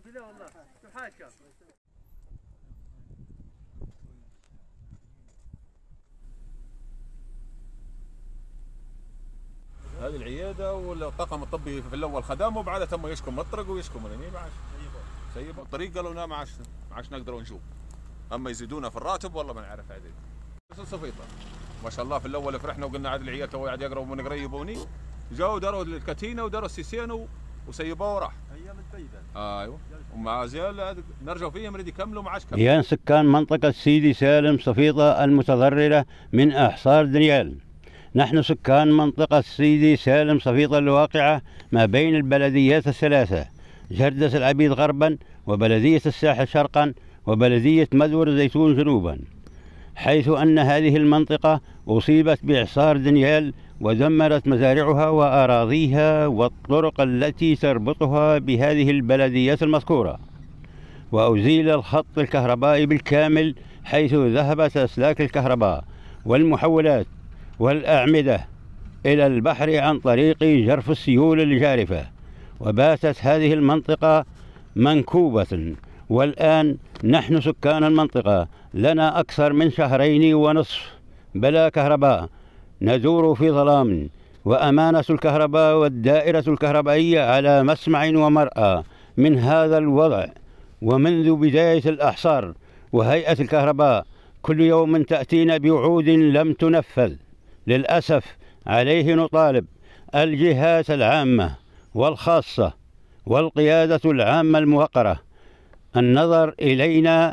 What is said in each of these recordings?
هذه العياده والطاقم الطبي في الاول خدمه وبعدها تم يشكم الطرق ويشكم ما عادش سيبوا الطريق قالوا لنا ما عادش نقدروا نشوف، اما يزيدونا في الراتب والله ما نعرف عدد. بس صفيطه ما شاء الله في الاول فرحنا وقلنا عاد العيال تو قاعد يقربوا من قريبوني، جاوا داروا الكتينه وداروا السيسين وسيبوه وراح. ايام البيدة. ايوه ومع زيال نرجعوا فيهم نريد يكملوا ما عادش كملوا. ديان سكان منطقه سيدي سالم صفيطه المتضرره من احصار دنيال. نحن سكان منطقة سيدي سالم صفيطة الواقعة ما بين البلديات الثلاثة جردس العبيد غربا وبلدية الساحل شرقا وبلدية مدور زيتون جنوبا، حيث أن هذه المنطقة أصيبت بإعصار دنيال ودمرت مزارعها وأراضيها والطرق التي تربطها بهذه البلديات المذكورة، وأزيل الخط الكهربائي بالكامل، حيث ذهبت أسلاك الكهرباء والمحولات والأعمدة إلى البحر عن طريق جرف السيول الجارفة، وباتت هذه المنطقة منكوبة. والآن نحن سكان المنطقة لنا أكثر من 2.5 شهر بلا كهرباء، ندور في ظلام، وأمانة الكهرباء والدائرة الكهربائية على مسمع ومرأى من هذا الوضع. ومنذ بداية الأحصار وهيئة الكهرباء كل يوم تأتينا بوعود لم تنفذ. للأسف عليه نطالب الجهات العامة والخاصة والقيادة العامة الموقرة النظر إلينا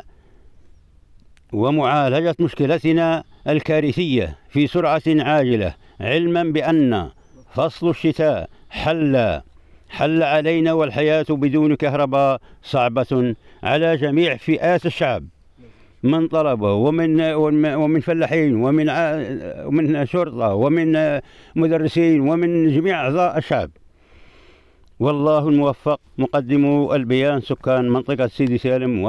ومعالجة مشكلتنا الكارثية في سرعة عاجلة، علما بأن فصل الشتاء حل علينا، والحياة بدون كهرباء صعبة على جميع فئات الشعب، من طلبة ومن فلاحين ومن شرطة ومن مدرسين ومن جميع أعضاء الشعب. والله الموفق. مقدمو البيان سكان منطقة سيدي سالم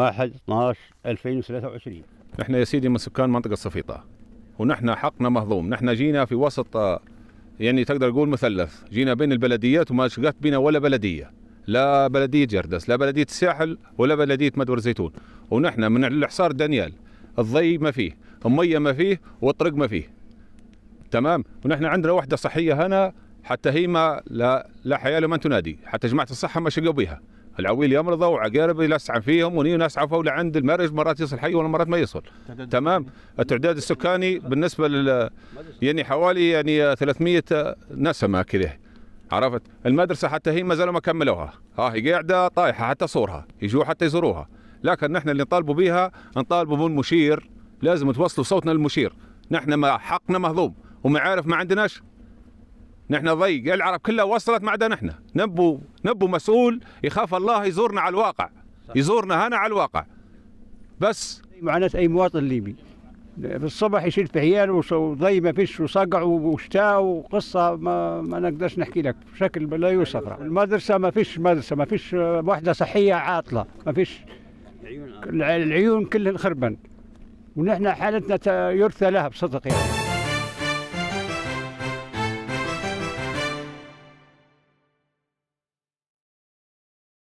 1/12/2023. نحن يا سيدي من سكان منطقة صفيطة، ونحن حقنا مهضوم. نحن جينا في وسط يعني تقدر تقول مثلث، جينا بين البلديات وما شقت بنا ولا بلدية، لا بلدية جردس لا بلدية الساحل ولا بلدية مدور زيتون. ونحن من الإعصار دانيال الضي ما فيه، المية ما فيه، والطريق ما فيه، تمام. ونحن عندنا وحدة صحية هنا حتى هي ما لا حياة لمن تنادي، حتى جماعة الصحة ما شقوا بها. العويل يمرضوا وعقارب يلسعن فيهم وني نسعى فوق عند المرج، مرات يصل حي ولا مرات ما يصل، تمام. التعداد السكاني بالنسبة يعني حوالي يعني 300 نسمة كذا، عرفت. المدرسة حتى هي ما زالوا ما كملوها، هي قاعدة طايحة حتى صورها، يجوا حتى يزوروها. لكن نحن اللي نطالبوا بها نطالبوا بالمشير، لازم توصلوا صوتنا للمشير. نحن ما حقنا مهضوم ومعارف ما عندناش، نحن ضيق العرب كلها وصلت ما عدا نحن. نبو مسؤول يخاف الله يزورنا على الواقع، يزورنا هنا على الواقع بس. معاناة أي مواطن ليبي في الصبح يشيل في عياله وضي ما فيش وصقع وشتاء وقصة ما نقدرش نحكي لك بشكل لا يوصف. المدرسة ما فيش وحدة صحية عاطلة، ما فيش، العيون كلها خربن، ونحن حالتنا يرثى لها بصدق يعني.